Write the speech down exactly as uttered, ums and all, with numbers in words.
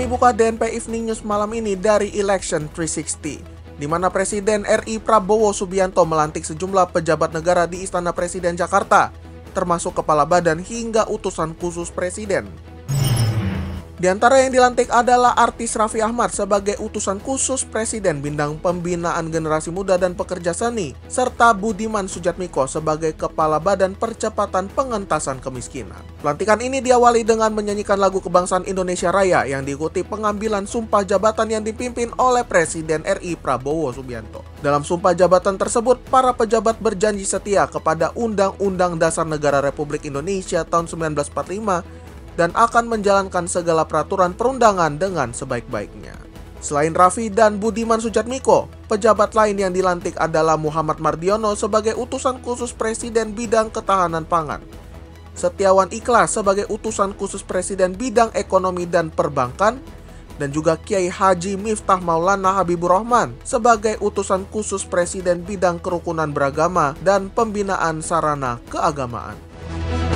Kami buka D N P Evening News malam ini dari Election tiga enam nol, di mana Presiden R I Prabowo Subianto melantik sejumlah pejabat negara di Istana Presiden Jakarta, termasuk kepala badan hingga utusan khusus presiden. Di antara yang dilantik adalah artis Raffi Ahmad sebagai utusan khusus presiden bidang pembinaan generasi muda dan pekerja seni, serta Budiman Sujatmiko sebagai kepala badan percepatan pengentasan kemiskinan. Pelantikan ini diawali dengan menyanyikan lagu kebangsaan Indonesia Raya yang diikuti pengambilan sumpah jabatan yang dipimpin oleh Presiden R I Prabowo Subianto. Dalam sumpah jabatan tersebut, para pejabat berjanji setia kepada Undang-Undang Dasar Negara Republik Indonesia tahun seribu sembilan ratus empat puluh lima dan akan menjalankan segala peraturan perundangan dengan sebaik-baiknya. Selain Raffi dan Budiman Sujatmiko, pejabat lain yang dilantik adalah Muhammad Mardiono sebagai utusan khusus presiden bidang ketahanan pangan, Setiawan Ikhlas sebagai utusan khusus presiden bidang ekonomi dan perbankan, dan juga Kiai Haji Miftah Maulana Habibur Rahman sebagai utusan khusus presiden bidang kerukunan beragama dan pembinaan sarana keagamaan.